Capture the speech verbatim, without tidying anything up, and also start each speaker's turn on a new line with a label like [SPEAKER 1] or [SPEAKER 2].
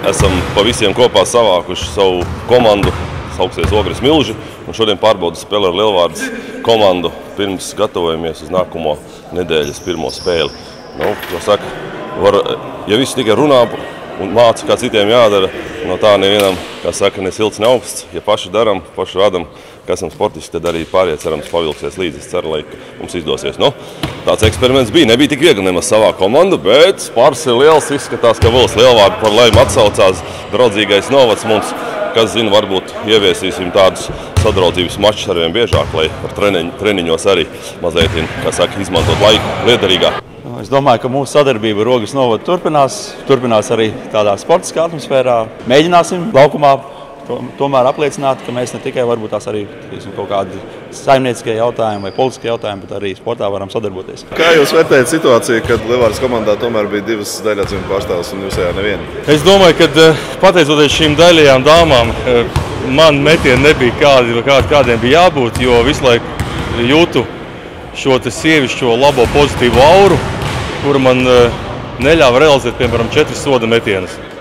[SPEAKER 1] esam pa visiem kopā savākuši savu komandu, sauksies Ogres Milži, un šodien pārbaudu spēli ar Lielvārdes komandu pirms gatavojamies uz nākamo nedēļas pirmo spēli. Nu, ko saka, var, ja visi tikai runā un māca, kā citiem jādara, no tā nevienam, kā saka, ne silts, ne augsts. Ja paši daram, paši vadam, ka esam sportisti, tad arī pārējie cerams pavilksies līdzi. Es ceru, lai mums izdosies. Nu, tāds eksperiments bija. Nebija tik viegli nemaz savā komandu, bet spārs ir liels. Izskatās, ka Vils Lielvārdu par laimi atsaucās draudzīgais novads mums. Kas zina, varbūt ieviesīsim tādus sadraudzības mačus arvien biežāk, lai ar treniņ, treniņos arī mazliet, kā saka, izmantot laiku liederīgāk.
[SPEAKER 2] Es domāju, ka mūsu sadarbība ar Ogres novadu turpinās. Turpinās arī tādā sportiskā atmosfērā. Mēģināsim laukumā tomēr apliecināt, ka mēs ne tikai varbūt tās arī kaut kādi saimnieciskie jautājumi vai politiskie jautājumi, bet arī sportā varam sadarboties.
[SPEAKER 3] Kā jūs vērtējat situāciju, kad Lielvārdes komandā tomēr bija divas daļatzīmes pārstāvs un jūs ejā nevienu?
[SPEAKER 4] Es domāju, ka pateicoties šīm daļajām dāmām, man metieni nebija kādi, kādi, kādiem bija jābūt, jo visu laiku jūtu šo te sievišķo labo pozitīvu auru, kura man neļāva realizēt, piemēram, četras soda metienas.